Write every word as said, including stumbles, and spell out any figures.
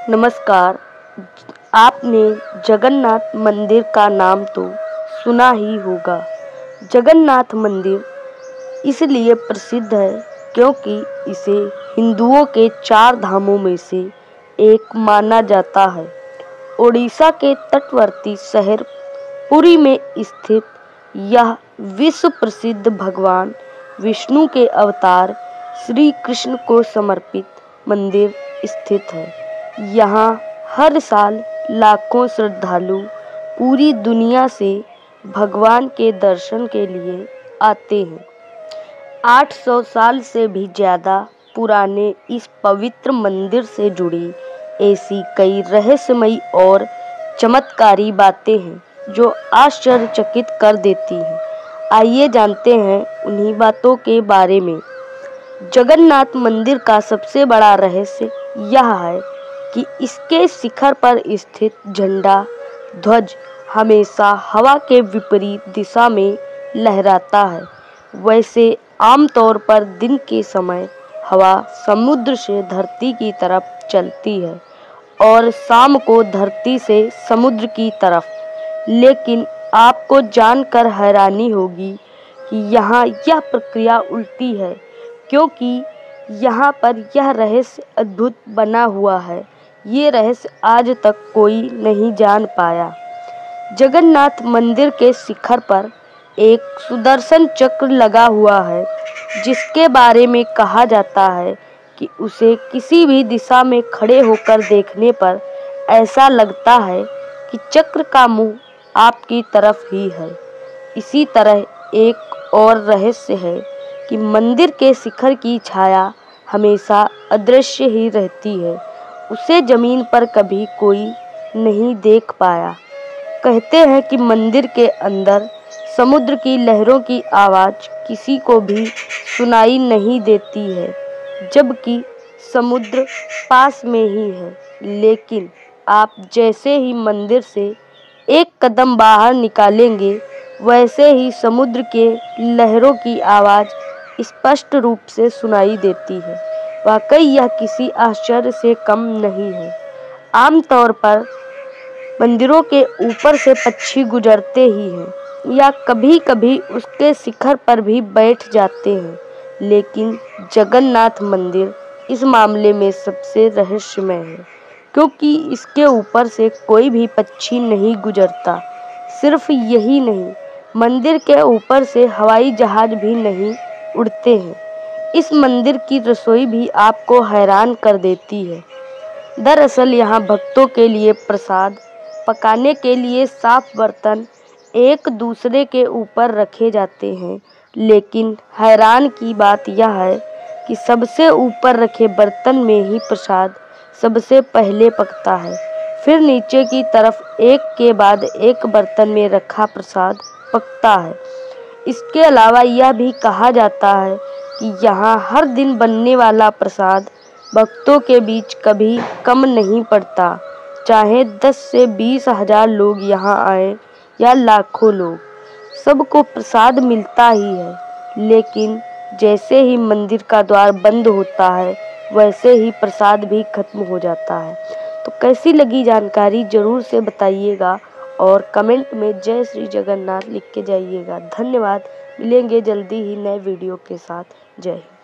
नमस्कार। आपने जगन्नाथ मंदिर का नाम तो सुना ही होगा। जगन्नाथ मंदिर इसलिए प्रसिद्ध है क्योंकि इसे हिंदुओं के चार धामों में से एक माना जाता है। ओडिशा के तटवर्ती शहर पुरी में स्थित यह विश्व प्रसिद्ध भगवान विष्णु के अवतार श्री कृष्ण को समर्पित मंदिर स्थित है। यहाँ हर साल लाखों श्रद्धालु पूरी दुनिया से भगवान के दर्शन के लिए आते हैं। आठ सौ साल से भी ज़्यादा पुराने इस पवित्र मंदिर से जुड़ी ऐसी कई रहस्यमयी और चमत्कारी बातें हैं जो आश्चर्यचकित कर देती हैं। आइए जानते हैं उन्हीं बातों के बारे में। जगन्नाथ मंदिर का सबसे बड़ा रहस्य यह है कि इसके शिखर पर स्थित झंडा ध्वज हमेशा हवा के विपरीत दिशा में लहराता है। वैसे आमतौर पर दिन के समय हवा समुद्र से धरती की तरफ चलती है और शाम को धरती से समुद्र की तरफ। लेकिन आपको जानकर हैरानी होगी कि यहाँ यह प्रक्रिया उल्टी है, क्योंकि यहाँ पर यह रहस्य अद्भुत बना हुआ है। ये रहस्य आज तक कोई नहीं जान पाया। जगन्नाथ मंदिर के शिखर पर एक सुदर्शन चक्र लगा हुआ है, जिसके बारे में कहा जाता है कि उसे किसी भी दिशा में खड़े होकर देखने पर ऐसा लगता है कि चक्र का मुंह आपकी तरफ ही है। इसी तरह एक और रहस्य है कि मंदिर के शिखर की छाया हमेशा अदृश्य ही रहती है। उसे जमीन पर कभी कोई नहीं देख पाया। कहते हैं कि मंदिर के अंदर समुद्र की लहरों की आवाज़ किसी को भी सुनाई नहीं देती है, जबकि समुद्र पास में ही है। लेकिन आप जैसे ही मंदिर से एक कदम बाहर निकालेंगे, वैसे ही समुद्र के लहरों की आवाज़ स्पष्ट रूप से सुनाई देती है। वाकई यह किसी आश्चर्य से कम नहीं है। आमतौर पर मंदिरों के ऊपर से पक्षी गुजरते ही हैं या कभी-कभी उसके शिखर पर भी बैठ जाते हैं, लेकिन जगन्नाथ मंदिर इस मामले में सबसे रहस्यमय है, क्योंकि इसके ऊपर से कोई भी पक्षी नहीं गुजरता। सिर्फ यही नहीं, मंदिर के ऊपर से हवाई जहाज भी नहीं उड़ते हैं। इस मंदिर की रसोई भी आपको हैरान कर देती है। दरअसल यहाँ भक्तों के लिए प्रसाद पकाने के लिए साफ बर्तन एक दूसरे के ऊपर रखे जाते हैं, लेकिन हैरान की बात यह है कि सबसे ऊपर रखे बर्तन में ही प्रसाद सबसे पहले पकता है। फिर नीचे की तरफ एक के बाद एक बर्तन में रखा प्रसाद पकता है। इसके अलावा यह भी कहा जाता है कि यहाँ हर दिन बनने वाला प्रसाद भक्तों के बीच कभी कम नहीं पड़ता, चाहे दस से बीस हजार लोग यहाँ आए या लाखों लोग, सबको प्रसाद मिलता ही है। लेकिन जैसे ही मंदिर का द्वार बंद होता है, वैसे ही प्रसाद भी खत्म हो जाता है। तो कैसी लगी जानकारी ज़रूर से बताइएगा और कमेंट में जय श्री जगन्नाथ लिख के जाइएगा। धन्यवाद। मिलेंगे जल्दी ही नए वीडियो के साथ। जय हिंद।